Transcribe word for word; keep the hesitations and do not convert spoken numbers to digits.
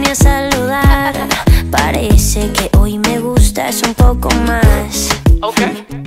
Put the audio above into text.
vine a saludar. Parece que hoy me gustas un poco más. Ok.